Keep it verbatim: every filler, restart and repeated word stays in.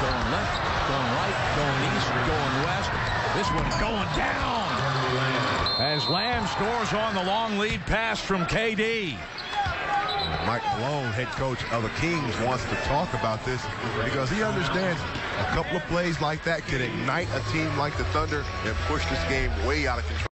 going left, going right, going east, going west. This one going down. As Lamb scores on the long lead pass from K D. Mike Malone, head coach of the Kings, wants to talk about this because he understands a couple of plays like that can ignite a team like the Thunder and push this game way out of control.